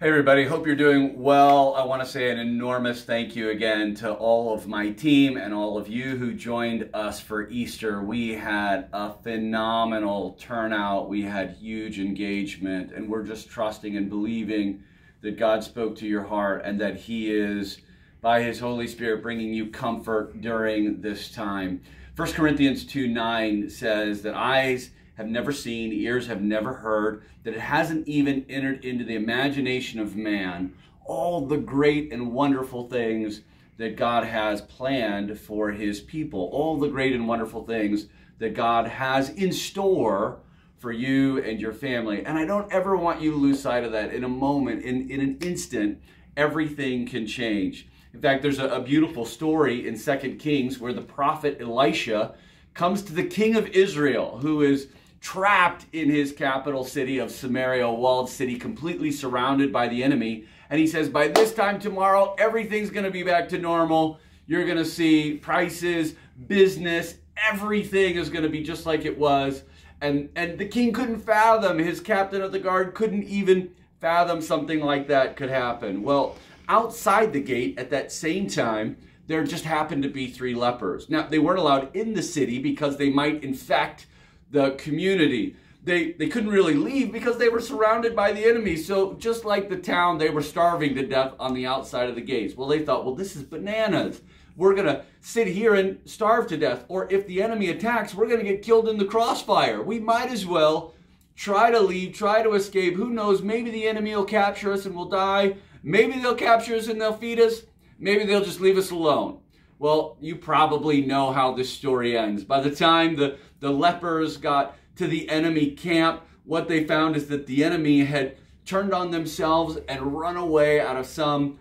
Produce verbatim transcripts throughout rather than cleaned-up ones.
Hey everybody, hope you're doing well. I want to say an enormous thank you again to all of my team and all of you who joined us for Easter. We had a phenomenal turnout. We had huge engagement, and we're just trusting and believing that God spoke to your heart and that He is, by His Holy Spirit, bringing you comfort during this time. First Corinthians two nine says that eyes have never seen, ears have never heard, that it hasn't even entered into the imagination of man, all the great and wonderful things that God has planned for His people, all the great and wonderful things that God has in store for you and your family. And I don't ever want you to lose sight of that. In a moment, in, in an instant, everything can change. In fact, there's a, a beautiful story in Second Kings where the prophet Elisha comes to the king of Israel, who is trapped in his capital city of Samaria, a walled city completely surrounded by the enemy. And he says, by this time tomorrow, everything's going to be back to normal. You're going to see prices, business, everything is going to be just like it was. And, and the king couldn't fathom, his captain of the guard couldn't even fathom something like that could happen. Well, outside the gate at that same time, there just happened to be three lepers. Now, they weren't allowed in the city because they might infect the community. They, they couldn't really leave because they were surrounded by the enemy. So just like the town, they were starving to death on the outside of the gates. Well, they thought, well, this is bananas. We're going to sit here and starve to death. Or if the enemy attacks, we're going to get killed in the crossfire. We might as well try to leave, try to escape. Who knows? Maybe the enemy will capture us and we'll die. Maybe they'll capture us and they'll feed us. Maybe they'll just leave us alone. Well, you probably know how this story ends. By the time the, the lepers got to the enemy camp, what they found is that the enemy had turned on themselves and run away out of some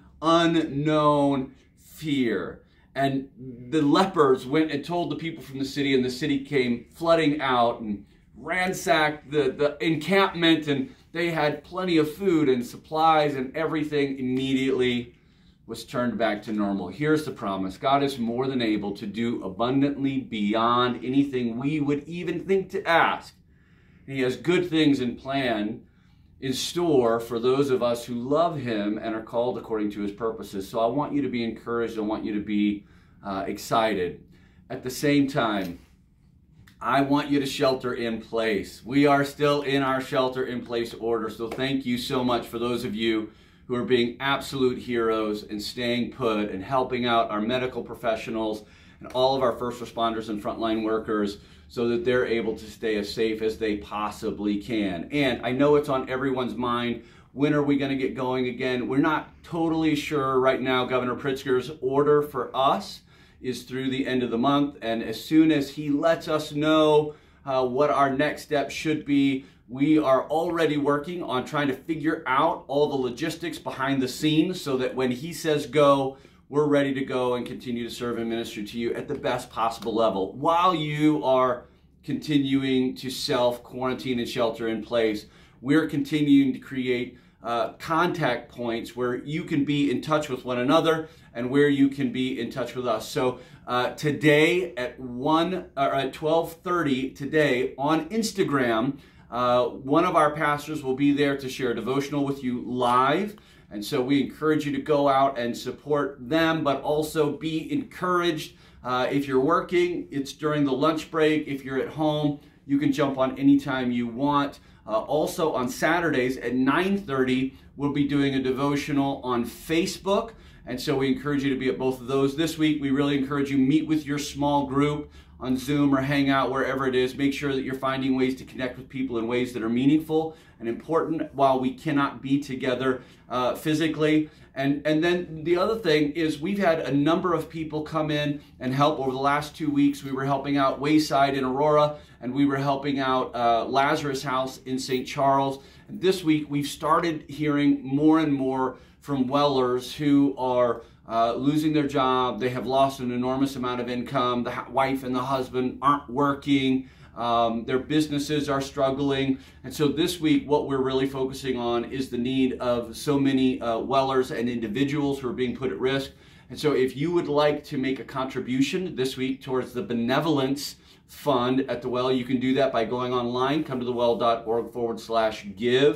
unknown fear. And the lepers went and told the people from the city, and the city came flooding out and ransacked the, the encampment, and they had plenty of food and supplies, and everything immediately was turned back to normal. Here's the promise. God is more than able to do abundantly beyond anything we would even think to ask. And He has good things in plan, in store for those of us who love Him and are called according to His purposes. So I want you to be encouraged. I want you to be uh, excited. At the same time, I want you to shelter in place. We are still in our shelter in place order. So thank you so much for those of you who are being absolute heroes and staying put and helping out our medical professionals and all of our first responders and frontline workers so that they're able to stay as safe as they possibly can. And I know it's on everyone's mind, when are we going to get going again? We're not totally sure right now. Governor Pritzker's order for us is through the end of the month, and as soon as he lets us know uh, what our next step should be, we are already working on trying to figure out all the logistics behind the scenes so that when he says go, we're ready to go and continue to serve and minister to you at the best possible level. While you are continuing to self-quarantine and shelter in place, we're continuing to create uh, contact points where you can be in touch with one another and where you can be in touch with us. So uh, today at one or at twelve thirty today on Instagram, Uh, one of our pastors will be there to share a devotional with you live. And so we encourage you to go out and support them, but also be encouraged. Uh, if you're working, it's during the lunch break. If you're at home, you can jump on anytime you want. Uh, also on Saturdays at nine thirty, we'll be doing a devotional on Facebook. And so we encourage you to be at both of those. This week, we really encourage you meet with your small group on Zoom or Hangout, wherever it is. Make sure that you're finding ways to connect with people in ways that are meaningful and important while we cannot be together uh, physically. And, and then the other thing is we've had a number of people come in and help over the last two weeks. We were helping out Wayside in Aurora, and we were helping out uh, Lazarus House in Saint Charles. And this week, we've started hearing more and more from Wellers who are Uh, losing their job. They have lost an enormous amount of income. The wife and the husband aren't working. Um, their businesses are struggling. And so this week, what we're really focusing on is the need of so many uh, Wellers and individuals who are being put at risk. And so if you would like to make a contribution this week towards the benevolence fund at the Well, you can do that by going online, come to the well dot org forward slash give,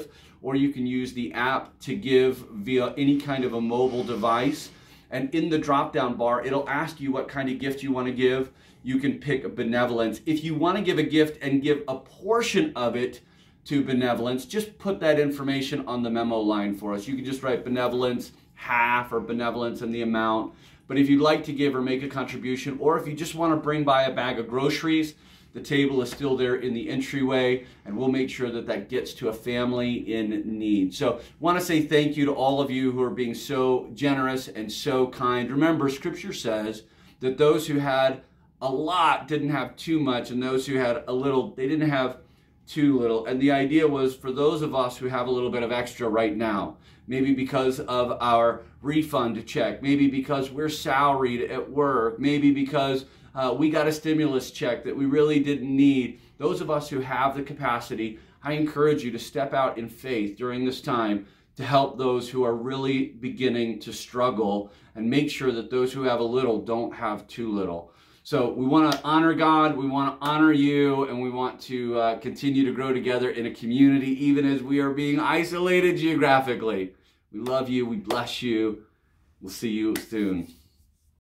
or you can use the app to give via any kind of a mobile device. And in the drop-down bar, it'll ask you what kind of gift you want to give. You can pick benevolence. If you want to give a gift and give a portion of it to benevolence, just put that information on the memo line for us. You can just write benevolence half or benevolence and the amount. But if you'd like to give or make a contribution, or if you just want to bring by a bag of groceries, the table is still there in the entryway, and we'll make sure that that gets to a family in need. So I want to say thank you to all of you who are being so generous and so kind. Remember, Scripture says that those who had a lot didn't have too much, and those who had a little, they didn't have too little. And the idea was for those of us who have a little bit of extra right now, maybe because of our refund check, maybe because we're salaried at work, maybe because uh, we got a stimulus check that we really didn't need. Those of us who have the capacity, I encourage you to step out in faith during this time to help those who are really beginning to struggle, and make sure that those who have a little don't have too little. So we want to honor God, we want to honor you, and we want to uh, continue to grow together in a community, even as we are being isolated geographically. We love you, we bless you. We'll see you soon.